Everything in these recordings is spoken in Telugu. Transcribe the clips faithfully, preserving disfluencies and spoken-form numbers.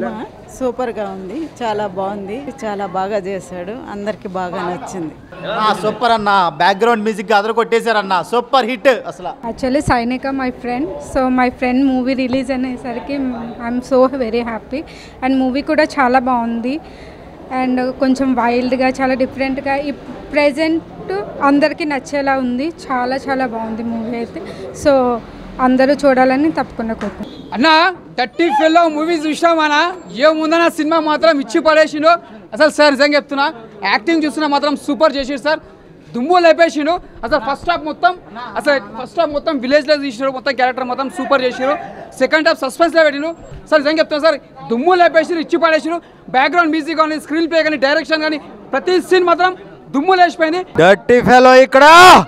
సినిమా సూపర్ గా ఉంది, చాలా బాగుంది, చాలా బాగా చేశాడు, అందరికి బాగా నచ్చింది. సూపర్ అన్న, బ్యాక్గ్రౌండ్ మ్యూజిక్ అదర కొట్టేశారన్న, సూపర్ హిట్. అసలు actually Sainika my friend, so my friend movie release అనేసరికి I'm so very happy. And movie కూడా చాలా బాగుంది అండ్ కొంచెం వైల్డ్గా, చాలా డిఫరెంట్గా, ఈ ప్రజెంట్ అందరికీ నచ్చేలా ఉంది. చాలా చాలా బాగుంది మూవీ అయితే. సో అందరూ చూడాలని తప్పకుండా కోరుకుంటున్నాను. అన్న థర్టీ ఫెల్లో మూవీ చూసినామన్నా, ఏముందన్న సినిమా మాత్రం ఇచ్చి పడేసిండు. అసలు సార్ నిజంగా చెప్తున్నా, యాక్టింగ్ చూస్తున్నా మాత్రం సూపర్ చేసిండు సార్, దుమ్ము లేపేసిండు. అసలు ఫస్ట్ హాఫ్ మొత్తం అసలు ఫస్ట్ హాఫ్ మొత్తం విలేజ్లో తీసినాడు, మొత్తం క్యారెక్టర్ మొత్తం సూపర్ చేసిరు. సెకండ్ హాఫ్ సస్పెన్స్లో పెట్టిను సార్, నిజంగా చెప్తున్నా సార్, దుమ్ము లేపేసిరు, ఇచ్చి పడేసిరు. బ్యాక్గ్రౌండ్ మ్యూజిక్ కానీ, స్క్రీన్ ప్లే కానీ, డైరెక్షన్ కానీ, ప్రతి సీన్ మాత్రం దుమ్ము లేచిపోయింది. డర్టీ ఫెలో ఇక్కడ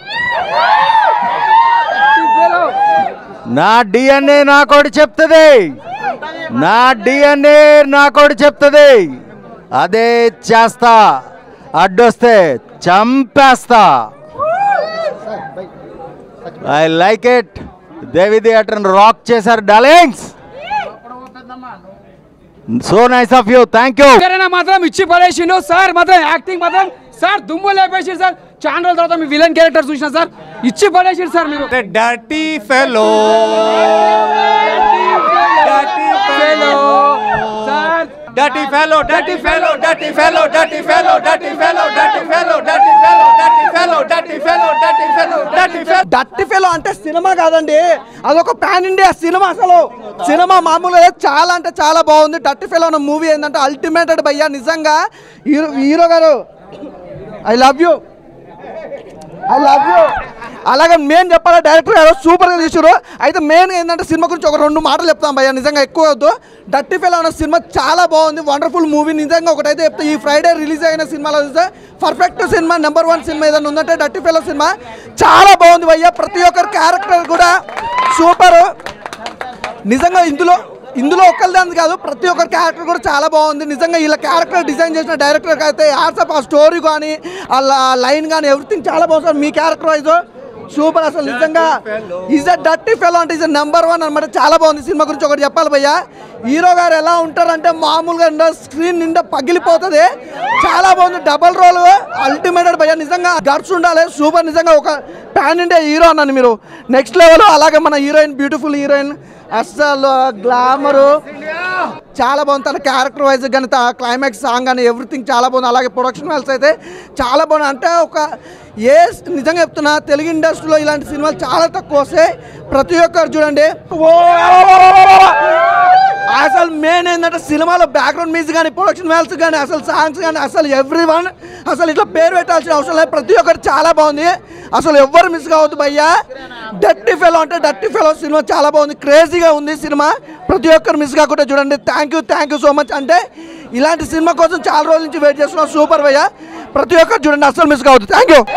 నా డిఎన్ఏ నాకోటి చెప్తుంది, నా డిఎన్ఏ నాకోటి చెప్తుంది, అదే చేస్తా, అడ్డొస్తే చంపేస్తా. I like it. Devi theatre rock చేశారు darlings, so nice of you, thank you. మాత్రం ఇచ్చి పడేసిండు సార్, మాత్రం యాక్టింగ్ మాత్రం సార్ దుమ్ము లేపేసి సార్. చాలా రోజుల తర్వాత మీ విలన్ క్యారెక్టర్ చూసిన సార్, ఇచ్చి పడేసిండు సార్ మీరు. Dirty fellow sir, dirty fellow dirty fellow dirty fellow dirty fellow dirty fellow dirty fellow dirty fellow dirty fellow dirty fellow dirty fellow dirty fellow dirty fellow అంటే సినిమా కాదండి, అదొక పాన్ ఇండియా సినిమా. అసలు సినిమా మామూలుగా చాలా అంటే చాలా బాగుంది. డర్టీ ఫెలో అన్న మూవీ ఏంటంటే అల్టిమేటెడ్ భయ్యా, నిజంగా హీరో హీరో గారు I love you, I love you. అలాగే మెయిన్ చెప్పాలా, డైరెక్టర్ గారు సూపర్గా తీసారు. అయితే మెయిన్ ఏంటంటే సినిమా గురించి ఒక రెండు మాటలు చెప్తాం భయ్యా, నిజంగా ఎక్కువ వద్దు. డర్టీ ఫెలో అన్న సినిమా చాలా బాగుంది, వండర్ఫుల్ మూవీ. నిజంగా ఒకటైతే చెప్తే, ఈ ఫ్రైడే రిలీజ్ అయిన సినిమాలో చూస్తే పర్ఫెక్ట్ సినిమా, నెంబర్ వన్ సినిమా ఏదైనా ఉందంటే డర్టీ ఫెలో సినిమా. చాలా బాగుంది భయ్యా, ప్రతి ఒక్కరి క్యారెక్టర్ కూడా సూపర్. నిజంగా ఇందులో ఇందులో ఒక్కరిదాన్ని కాదు, ప్రతి ఒక్కరి క్యారెక్టర్ కూడా చాలా బాగుంది. నిజంగా ఇలా క్యారెక్టర్ డిజైన్ చేసిన డైరెక్టర్కి అయితే యాడ్సప్, ఆ స్టోరీ కానీ, ఆ లైన్ కానీ, ఎవ్రీథింగ్ చాలా బాగుంది. మీ క్యారెక్టర్ వైజ్ సూపర్. అసలు నిజంగా ఈజ్ అ డర్టీ ఫెలో అంటే ఈజ్ అ నెంబర్ వన్ అనమాట. చాలా బాగుంది. సినిమా గురించి ఒకటి చెప్పాలి భయ్యా, హీరో గారు ఎలా ఉంటారంటే మామూలుగా స్క్రీన్ నిండా పగిలిపోతుంది. చాలా బాగుంది, డబల్ రోల్ అల్టిమేటెడ్ భయ్యా. నిజంగా గర్ల్స్ ఉండాలి, సూపర్. నిజంగా ఒక పాన్ ఇండియా హీరో అన్నాను మీరు, నెక్స్ట్ లెవెల్. అలాగే మన హీరోయిన్, బ్యూటిఫుల్ హీరోయిన్, అస్సలు గ్లామరు చాలా బాగుంది. తన క్యారెక్టర్ వైజ్ కానీ, క్లైమాక్స్ సాంగ్ కానీ, ఎవ్రీథింగ్ చాలా బాగుంది. అలాగే ప్రొడక్షన్ వాల్స్ అయితే చాలా బాగుంది. అంటే ఒక ఏ నిజంగా చెప్తున్నా, తెలుగు ఇండస్ట్రీలో ఇలాంటి సినిమాలు చాలా తక్కువ వస్తాయి. ప్రతి ఒక్కరు చూడండి. అసలు మెయిన్ ఏంటంటే సినిమాలో బ్యాక్గ్రౌండ్ మ్యూజిక్ కానీ, ప్రొడక్షన్ వాల్స్ కానీ, అసలు సాంగ్స్ కానీ, అసలు ఎవ్రీ వన్ అసలు ఇట్లా పేరు పెట్టాల్సిన అవసరం లేదు. ప్రతి ఒక్కరు చాలా బాగుంది, అసలు ఎవ్వరు మిస్ కావద్దు భయ్యా. డర్టీ ఫెలో అంటే డర్టీ ఫెలో సినిమా చాలా బాగుంది, క్రేజీగా ఉంది సినిమా. ప్రతి ఒక్కరు మిస్ కాకుండా చూడండి. Thank you, thank you so much. అంటే ఇలాంటి సినిమా కోసం చాలా రోజుల నుంచి వెయిట్ చేస్తున్నాం. సూపర్ భయ్యా, ప్రతి ఒక్కరు చూడండి, అసలు మిస్ కావద్దు. Thank you.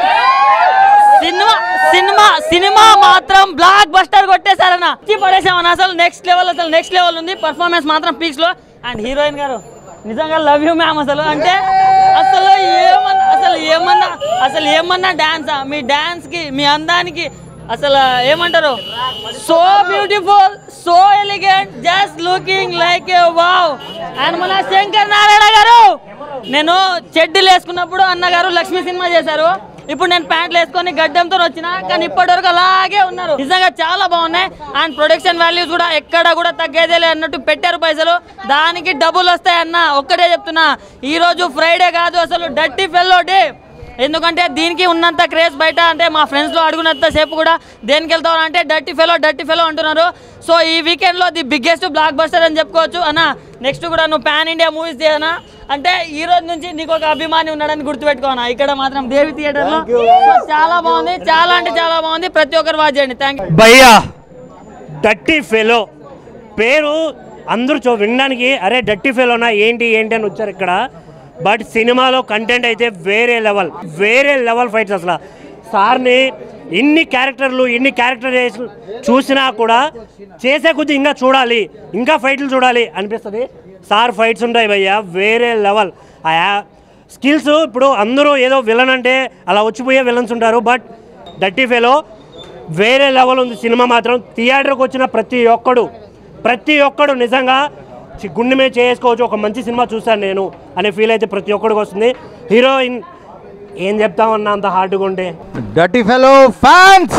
సినిమా సినిమా సినిమా మాత్రం బ్లాక్ బస్టర్ కొట్టేశారన్న, పడేసామన్న. అసలు నెక్స్ట్ లెవెల్, అసలు నెక్స్ట్ లెవెల్ ఉంది. పర్ఫార్మెన్స్ మాత్రం పీక్స్ లో. అండ్ హీరోయిన్ గారు నిజంగా లవ్ యూ మ్యామ్. అసలు అంటే అసలు ఏమన్నా అసలు ఏమన్నా అసలు ఏమన్నా డాన్సా? మీ డాన్స్ కి, మీ అందానికి అసలు ఏమంటారు, so beautiful, so elegant, just looking like a wow. And మన శంకర్ నారాయణ గారు, నేను చెడ్డీలు వేసుకున్నప్పుడు అన్నగారు లక్ష్మీ సినిమా చేశారు, ఇప్పుడు నేను ప్యాంట్లు వేసుకొని గడ్డంతో వచ్చిన, కానీ ఇప్పటి వరకు అలాగే ఉన్నారు. నిజంగా చాలా బాగున్నాయి. అండ్ ప్రొడక్షన్ వాల్యూస్ కూడా ఎక్కడ కూడా తగ్గేదేలే అన్నట్టు పెట్టారు పైసలు, దానికి డబ్బులు వస్తాయి అన్న. ఒక్కటే చెప్తున్నా, ఈ రోజు ఫ్రైడే కాదు, అసలు డర్టీ ఫెలో డే. ఎందుకంటే దీనికి ఉన్నంత క్రేజ్ బయట, అంటే మా ఫ్రెండ్స్లో అడుగునంత సేపు కూడా దేనికి వెళ్తారు అంటే డర్టీ ఫెలో డర్టీ ఫెలో అంటున్నారు. సో ఈ వీకెండ్లో ది బిగ్గెస్ట్ బ్లాక్ బస్టర్ అని చెప్పుకోవచ్చు అన్న. నెక్స్ట్ కూడా నువ్వు పాన్ ఇండియా మూవీస్ చేయనా అంటే ఈ రోజు నుంచి నీకు ఒక అభిమాని ఉన్నాడని గుర్తుపెట్టుకోనా. ఇక్కడ మాత్రం దేవి థియేటర్లో చాలా బాగుంది, చాలా అంటే చాలా బాగుంది. ప్రతి ఒక్కరు వాచ్ చేయండి. థ్యాంక్ యూ భయ్యా. డర్టీ ఫెలో పేరు అందరూ చూ వినడానికి అరే డర్టీ ఫెలోనా ఏంటి ఏంటి అని వచ్చారు ఇక్కడ. బట్ సినిమాలో కంటెంట్ అయితే వేరే లెవెల్, వేరే లెవెల్ ఫైట్స్. అసలు సార్ని ఇన్ని క్యారెక్టర్లు ఇన్ని క్యారెక్టరైజేషన్ చూసినా కూడా చేసే కొద్ది ఇంకా చూడాలి, ఇంకా ఫైట్లు చూడాలి అనిపిస్తుంది. సార్ ఫైట్స్ ఉంటాయి భయ్యా, వేరే లెవెల్. ఆ స్కిల్స్ ఇప్పుడు అందరూ ఏదో విలన్ అంటే అలా వచ్చిపోయే విలన్స్ ఉంటారు, బట్ డర్టీ ఫెలో వేరే లెవెల్ ఉంది సినిమా మాత్రం. థియేటర్కి వచ్చిన ప్రతి ఒక్కడు ప్రతి ఒక్కడు నిజంగా గుండె మీద చేసుకోవచ్చు, ఒక మంచి సినిమా చూశాను నేను అనే ఫీల్ అయితే ప్రతి ఒక్కడికి వస్తుంది. హీరోయిన్ ఏం చెప్తామన్నా అంత హార్డ్గా ఉంటే. డర్టీ ఫెలో ఫ్యాన్స్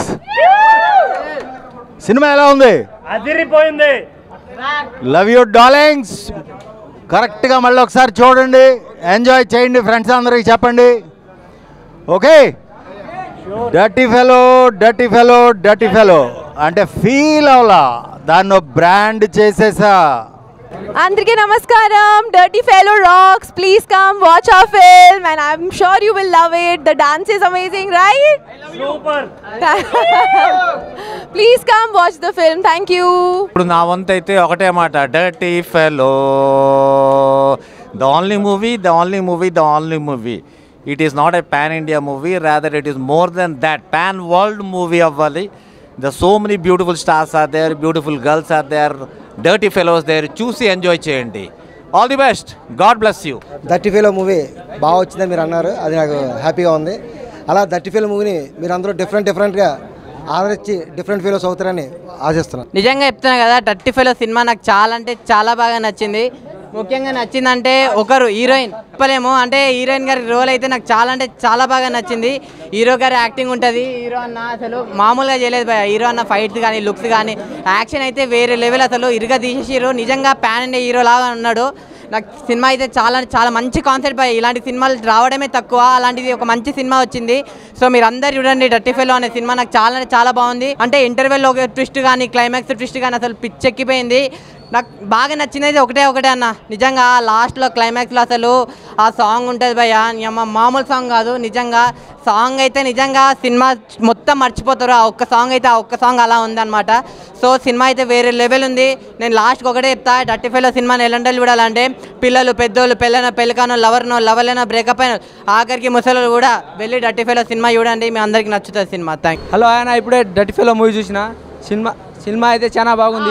సినిమా ఎలా ఉంది? అదిరిపోయింది. Love you darlings. కరెక్ట్గా మళ్ళీ ఒకసారి చూడండి, ఎంజాయ్ చేయండి, ఫ్రెండ్స్ అందరికి చెప్పండి. Okay, dirty fellow dirty fellow dirty fellow అంటే ఫీల్ అవలా, దాన్ని బ్రాండ్ చేసేసా. అందరికీ నమస్కారం. Dirty fellow rocks. Please come watch our film and I'm sure you will love it. The dance is amazing, right? Super. Please come watch the film. Thank you. ఇప్పుడు నా వంతు అయితే ఒకటే మాట, dirty fellow the only movie the only movie the only movie. It is not a pan India movie, rather it is more than that. Pan world movie అవ్వాలి. The so many beautiful stars are there, beautiful girls are there, dirty fellows there. చూసి ఎంజాయ్ చేయండి. All the best. God bless you. Dirty fellow movie బాగా వచ్చిందని మీరు అన్నారు, అది నాకు హ్యాపీగా ఉంది. అలా డర్టీ ఫెలో మూవీని మీరు అందరూ డిఫరెంట్ డిఫరెంట్గా ఆదరించి డిఫరెంట్ ఫెలోస్ అవుతారని ఆశిస్తున్నాను. నిజంగా చెప్తున్నా కదా, డర్టీ ఫెలో సినిమా నాకు చాలా అంటే చాలా బాగా నచ్చింది. ముఖ్యంగా నచ్చిందంటే ఒకరు హీరోయిన్ చెప్పలేము, అంటే హీరోయిన్ గారి రోల్ అయితే నాకు చాలా అంటే చాలా బాగా నచ్చింది. హీరో గారి యాక్టింగ్ ఉంటుంది. హీరో అన్న అసలు మామూలుగా చేయలేదు భయ. హీరో అన్న ఫైట్స్ కానీ లుక్స్ కానీ యాక్షన్ అయితే వేరే లెవెల్, అసలు ఇరుగా తీసేసిరు. నిజంగా ప్యాన్ ఇండియా హీరో లాగా ఉన్నాడు. నాకు సినిమా అయితే చాలా చాలా మంచి కాన్సెప్ట్ భయ. ఇలాంటి సినిమాలు రావడమే తక్కువ, అలాంటిది ఒక మంచి సినిమా వచ్చింది. సో మీరు అందరు చూడండి డర్టీ ఫెలో అనే సినిమా. నాకు చాలా అంటే చాలా బాగుంది. అంటే ఇంటర్వెల్లో ఒక ట్విస్ట్ కానీ క్లైమాక్స్ ట్విస్ట్ కానీ అసలు పిచ్చెక్కిపోయింది. నాకు బాగా నచ్చినది ఒకటే ఒకటే అన్న, నిజంగా లాస్ట్లో క్లైమాక్స్లో అసలు ఆ సాంగ్ ఉంటుంది భయ్య, మామూలు సాంగ్ కాదు. నిజంగా సాంగ్ అయితే నిజంగా సినిమా మొత్తం మర్చిపోతారు. ఆ ఒక్క సాంగ్ అయితే ఆ ఒక్క సాంగ్ అలా ఉందన్నమాట. సో సినిమా అయితే వేరే లెవెల్ ఉంది. నేను లాస్ట్కి ఒకటే చెప్తా, డర్టీ ఫెలో సినిమాని ఎలాంటి చూడాలంటే పిల్లలు పెద్దోళ్ళు, పెళ్ళైన పెళ్ళికానో, లవర్నో, లవర్లైనా, బ్రేకప్ అయిన, ఆఖరికి ముసలు కూడా వెళ్ళి డర్టీ ఫెలో సినిమా చూడండి. మీ అందరికి నచ్చుతుంది సినిమా. థ్యాంక్. హలో ఆయన, ఇప్పుడే డర్టీ ఫెలో మూవీ చూసిన. సినిమా సినిమా అయితే చాలా బాగుంది.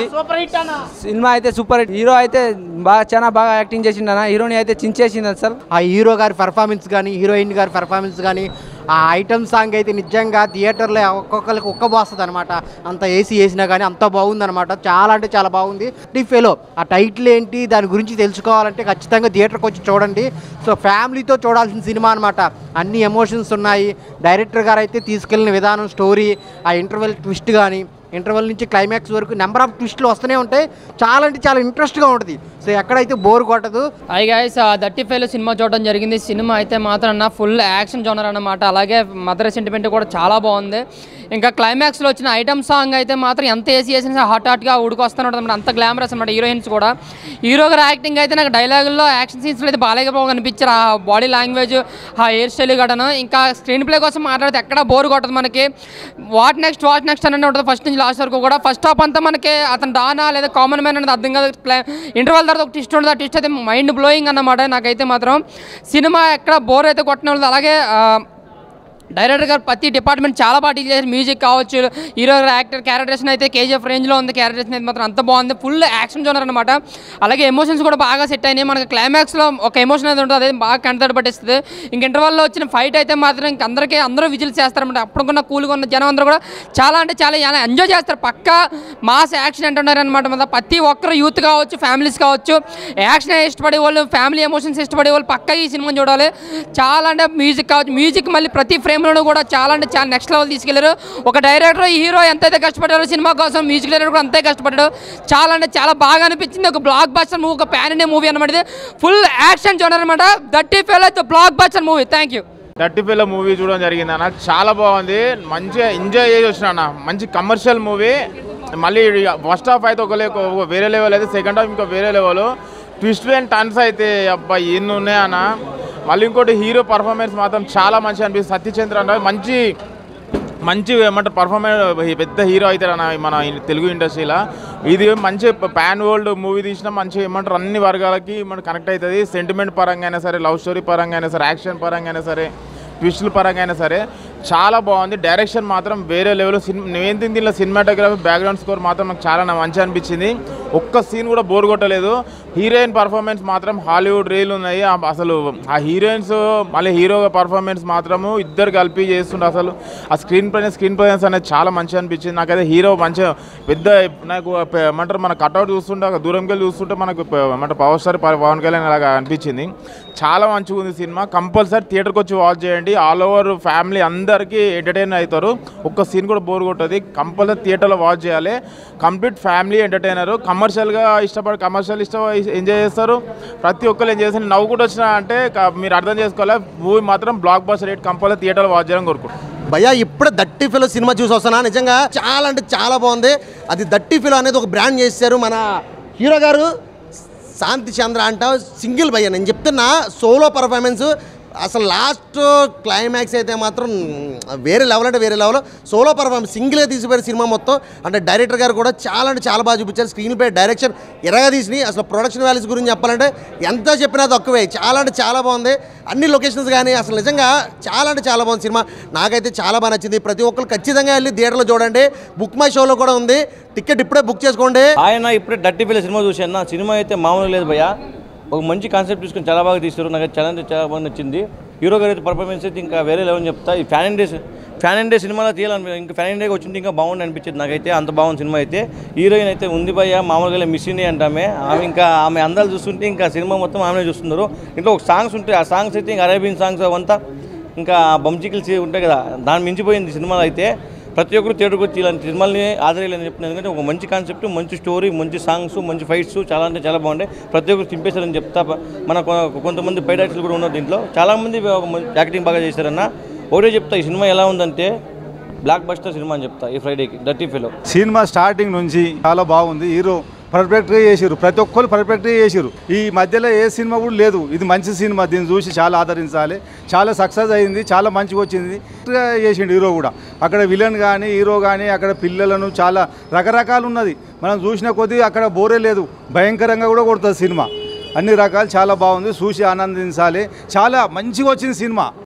సినిమా అయితే సూపర్ హిట్. హీరో అయితే బాగా చాలా బాగా యాక్టింగ్ చేసిండన, హీరోని అయితే చించేసింది అసలు. ఆ హీరో గారి పర్ఫార్మెన్స్ కానీ, హీరోయిన్ గారి పర్ఫార్మెన్స్ కానీ, ఆ ఐటమ్ సాంగ్ అయితే నిజంగా థియేటర్లో ఒక్కొక్కరికి ఒక్కబోస్తుంది అనమాట. అంత ఏసీ వేసినా కానీ అంత బాగుంది అనమాట. చాలా అంటే చాలా బాగుంది. డర్టీ ఫెలో ఆ టైటిల్ ఏంటి, దాని గురించి తెలుసుకోవాలంటే ఖచ్చితంగా థియేటర్కి వచ్చి చూడండి. సో ఫ్యామిలీతో చూడాల్సిన సినిమా అనమాట. అన్ని ఎమోషన్స్ ఉన్నాయి. డైరెక్టర్ గారు అయితే తీసుకెళ్ళిన విధానం, స్టోరీ, ఆ ఇంటర్వెల్ ట్విస్ట్ కానీ, ఇంటర్వెల్ నుంచి క్లైమాక్స్ వరకు నెంబర్ ఆఫ్ ట్విస్ట్లు వస్తూనే ఉంటాయి. చాలా అంటే చాలా ఇంట్రెస్ట్గా ఉంటుంది. సో ఎక్కడైతే బోర్ కొట్టదు. ఐ గైస్, డర్టీ ఫెలో సినిమా చూడడం జరిగింది. సినిమా అయితే మాత్రం నా ఫుల్ యాక్షన్ జోనర్ అన్నమాట. అలాగే మదర్ సెంటిమెంట్ కూడా చాలా బాగుంది. ఇంకా క్లైమాక్స్లో వచ్చిన ఐటమ్ సాంగ్ అయితే మాత్రం ఎంత ఏసీ వేసినా హాట్ హాట్గా ఉడికొస్తూనే ఉంటుంది అనమాట. అంత గ్లామరస్ అనమాట హీరోయిన్స్ కూడా. హీరో గారి యాక్టింగ్ అయితే నాకు డైలాగుల్లో, యాక్షన్ సీన్స్లో అయితే బాగా బాగా అనిపించారు. ఆ బాడీ లాంగ్వేజ్, ఆ హెయిర్ స్టైల్ గడను. ఇంకా స్క్రీన్ ప్లే కోసం మాట్లాడితే ఎక్కడ బోర్ కొట్టదు మనకి. వాట్ నెక్స్ట్ వాట్ నెక్స్ట్ అని ఉంటుంది ఫస్ట్ నుంచి లాస్ట్ వరకు కూడా. ఫస్ట్ హాఫ్ అంతా మనకి అతను డానా లేదా కామన్ మ్యాన్ అనేది అర్థం కాదు. ఇంటర్వల్ తర్వాత ఒక ట్విస్ట్ ఉంటుంది. ఆ ట్విస్ట్ అయితే మైండ్ బ్లోయింగ్ అన్నమాట. నాకైతే మాత్రం సినిమా ఎక్కడ బోర్ అయితే కొట్టడం లేదు. అలాగే డైరెక్టర్ గారు ప్రతి డిపార్ట్మెంట్ చాలా బాగా డీల్ చేశారు. మ్యూజిక్ కావచ్చు, హీరో యాక్టర్ క్యారెక్టర్స్ అయితే కేజీఎఫ్ రేంజ్లో ఉంది. క్యారెక్టర్స్ అయితే మాత్రం అంత బాగుంది. ఫుల్ యాక్షన్ జోనర్ అనమాట. అలాగే ఎమోషన్స్ కూడా బాగా సెట్ అయినాయి. మనకి క్లైమాక్స్లో ఒక ఎమోషన్ అయితే ఉంటుంది, అదే బాగా కంటతడి పట్టిస్తుంది. ఇంక ఇంటర్వల్లో వచ్చిన ఫైట్ అయితే మాత్రం ఇంక అందరికీ అందరూ విజిల్స్ చేస్తారన్నమాట. అప్పుడుకున్న కూల్గా ఉన్న జనం అందరూ కూడా చాలా అంటే చాలా ఎంజాయ్ చేస్తారు. పక్కా మాస్ యాక్షన్ అంటున్నారు అనమాట. ప్రతి ఒక్కరు యూత్ కావచ్చు, ఫ్యామిలీస్ కావచ్చు, యాక్షన్ ఇష్టపడే వాళ్ళు, ఫ్యామిలీ ఎమోషన్స్ ఇష్టపడే వాళ్ళు పక్కా ఈ సినిమాని చూడాలి. చాలా అంటే మ్యూజిక్ కావచ్చు, మ్యూజిక్ మళ్ళీ ప్రతి ఫ్రేమ్ కూడా చాలా అంటే చాలా నెక్స్ట్ లెవెల్ తీసుకెళ్లారు. ఒక డైరెక్టర్, హీరో ఎంతైతే కష్టపడ్డారో సినిమా కోసం, మ్యూజిక్ డైరెక్టర్ కూడా అంతే కష్టపడ్డాడు. చాలా అంటే చాలా బాగా అనిపించింది. ఒక బ్లాక్ బస్టర్ మూవీ, ఒక ప్యాన్ ఇండియా మూవీ అనమాట. ఇది ఫుల్ యాక్షన్ జోనర్ అనమాట. డర్టీ ఫెలో అయితే blockbuster movie. Thank you. Dirty fellow movie చూడడం జరిగింది అన్న, చాలా బాగుంది. మంచిగా ఎంజాయ్ చేసి వచ్చిన అన్న. మంచి కమర్షియల్ మూవీ. మళ్ళీ ఫస్ట్ హాఫ్ అయితే ఒక వేరే లెవెల్, అయితే సెకండ్ హాఫ్ ఇంకా వేరే లెవెల్. ట్విస్ట్ అండ్ టర్న్స్ అయితే అబ్బా ఎన్ని ఉన్నాయన్న. మళ్ళీ ఇంకోటి హీరో పర్ఫార్మెన్స్ మాత్రం చాలా మంచిగా అనిపిస్తుంది. సత్యచంద్ర అంటే మంచి మంచి ఏమంటారు పర్ఫార్మెన్స్, పెద్ద హీరో అవుతారు అన్న మన తెలుగు ఇండస్ట్రీలో. ఇది మంచి పాన్ వరల్డ్ మూవీ తీసిన మంచి ఏమంటారు అన్ని వర్గాలకి మనకు కనెక్ట్ అవుతుంది. సెంటిమెంట్ పరంగా అయినా సరే, లవ్ స్టోరీ పరంగా అయినా సరే, యాక్షన్ పరంగా అయినా సరే, ట్విస్టుల పరంగా అయినా సరే చాలా బాగుంది. డైరెక్షన్ మాత్రం వేరే లెవెల్. సినిమా నేను దీనిలో సినిమాటోగ్రఫీ, బ్యాక్గ్రౌండ్ స్కోర్ మాత్రం నాకు చాలా మంచిగా అనిపించింది. ఒక్క సీన్ కూడా బోర్ కొట్టలేదు. హీరోయిన్ పర్ఫార్మెన్స్ మాత్రం హాలీవుడ్ రీల్ ఉన్నాయి. అసలు ఆ హీరోయిన్స్ మళ్ళీ హీరో పర్ఫార్మెన్స్ మాత్రము ఇద్దరు కలిపి చేస్తుండే. అసలు ఆ స్క్రీన్ ప్రెజెన్స్ స్క్రీన్ ప్రెజెన్స్ అనేది చాలా మంచిగా అనిపించింది నాకైతే. హీరో మంచిగా పెద్ద నాకు ఏమంటారు మన కట్అవుట్ చూస్తుంటే దూరంకి వెళ్ళి చూస్తుంటే మనకు ఏమంటారు పవర్ స్టార్ పవన్ కళ్యాణ్ అలాగా అనిపించింది. చాలా మంచిగా ఉంది సినిమా. కంపల్సరీ థియేటర్కి వచ్చి వాచ్ చేయండి. ఆల్ ఓవర్ ఫ్యామిలీ అందరికీ ఎంటర్టైన్ అవుతారు. ఒక్క సీన్ కూడా బోర్ కొట్టదు. కంపల్సరీ థియేటర్లో వాచ్ చేయాలి. Complete family entertainer. కమర్షియల్గా ఇష్టపడి కమర్షియల్ ఇష్టం ఎంజాయ్ చేస్తారు. ప్రతి ఒక్కరు ఎంజాయ్ చేస్తారు. నవ్వు కూడా వచ్చినా అంటే మీరు అర్థం చేసుకోవాలి. మూవీ మాత్రం బ్లాక్ బస్టర్ రేట్ కంపల్సరీ థియేటర్లో వాచ్ చేయడం కోరుకుంటున్నాను. భయ్యా ఇప్పుడే దట్టి ఫిలో సినిమా చూసి వస్తున్నా. నిజంగా చాలా అంటే చాలా బాగుంది. అది దట్టి ఫిలో అనేది ఒక బ్రాండ్ చేశారు మన హీరో గారు శాంతి చంద్ర అంట. సింగిల్ భయ్యా నేను చెప్తున్నా సోలో పర్ఫార్మెన్స్ అసలు లాస్ట్ క్లైమాక్స్ అయితే మాత్రం వేరే లెవెల్ అంటే వేరే లెవెల్. సోలో పర్ఫార్మెన్స్ సింగిల్గా తీసిపోయారు సినిమా మొత్తం. అంటే డైరెక్టర్ గారు కూడా చాలా అంటే చాలా బాగా చూపించారు. స్క్రీన్ పై డైరెక్షన్ ఎరగా తీసినాయి. అసలు ప్రొడక్షన్ వాల్యూస్ గురించి చెప్పాలంటే ఎంత చెప్పినా తక్కువే. చాలా అంటే చాలా బాగుంది. అన్ని లొకేషన్స్ కానీ అసలు నిజంగా చాలా అంటే చాలా బాగుంది సినిమా. నాకైతే చాలా బాగా నచ్చింది. ప్రతి ఒక్కరు ఖచ్చితంగా వెళ్ళి థియేటర్లో చూడండి. బుక్ మై షోలో కూడా ఉంది. టికెట్ ఇప్పుడే బుక్ చేసుకోండి. ఆయన ఇప్పుడే డట్టి ఫిల్ సినిమా చూశాను. సినిమా అయితే మామూలు లేదు భయ్యా. ఒక మంచి కాన్సెప్ట్ తీసుకొని చాలా బాగా తీస్తారు. నాకు చాలా అంటే చాలా బాగా నచ్చింది. హీరో గారి అయితే పర్ఫార్మెన్స్ అయితే ఇంకా వేరే లెవెల్ చెప్తా. ఈ ఫ్యాన్ ఇండియా ఫ్యాన్ ఇండియా సినిమాలో తీయాలని ఇంకా ఫ్యాన్ ఇండియాకి వచ్చింటే ఇంకా బాగుంది అనిపించింది నాకైతే. అంత బాగుంది సినిమా అయితే. హీరోయిన్ అయితే ఉంది భయ్య మామూలుగా మిస్ ఇండియా అంటామే. ఆమె ఇంకా ఆమె అందాలు చూస్తుంటే ఇంకా సినిమా మొత్తం ఆమెనే చూస్తున్నారు. ఇంట్లో ఒక సాంగ్స్ ఉంటాయి. ఆ సాంగ్స్ అయితే ఇంకా అరేబియన్ సాంగ్స్ అవంతా ఇంకా బంచికల్స్ ఉంటాయి కదా, దాన్ని మించిపోయింది సినిమాలో అయితే. ప్రతి ఒక్కరు థియేటర్కి వచ్చి ఇలాంటి సినిమాలని ఆదరేయాలని చెప్తున్నాను. ఎందుకంటే ఒక మంచి కాన్సెప్ట్, మంచి స్టోరీ, మంచి సాంగ్స్, మంచి ఫైట్స్ చాలా అంటే చాలా బాగుంటాయి. ప్రతి ఒక్కరు తింపేశారని చెప్తా. మన కొంతమంది బయట యాక్టర్లు కూడా ఉన్నారు దీంట్లో. చాలామంది యాక్టింగ్ బాగా చేశారన్న. ఒకటే చెప్తా, ఈ సినిమా ఎలా ఉందంటే బ్లాక్ బస్టర్ సినిమా అని చెప్తా. ఈ ఫ్రైడేకి డర్టీ ఫెలో సినిమా స్టార్టింగ్ నుంచి చాలా బాగుంది. హీరో పర్ఫెక్ట్గా చేసారు. ప్రతి ఒక్కరు పర్ఫెక్ట్గా చేసారు. ఈ మధ్యలో ఏ సినిమా కూడా లేదు. ఇది మంచి సినిమా. దీన్ని చూసి చాలా ఆదరించాలి. చాలా సక్సెస్ అయింది. చాలా మంచిగా వచ్చింది. చేసిండు హీరో కూడా. అక్కడ విలన్ కానీ హీరో కానీ అక్కడ పిల్లలను చాలా రకరకాలు ఉన్నది. మనం చూసిన కొద్దీ అక్కడ బోరే లేదు. భయంకరంగా కూడా కొడుతుంది సినిమా. అన్ని రకాలు చాలా బాగుంది. చూసి ఆనందించాలి. చాలా మంచిగా వచ్చింది సినిమా.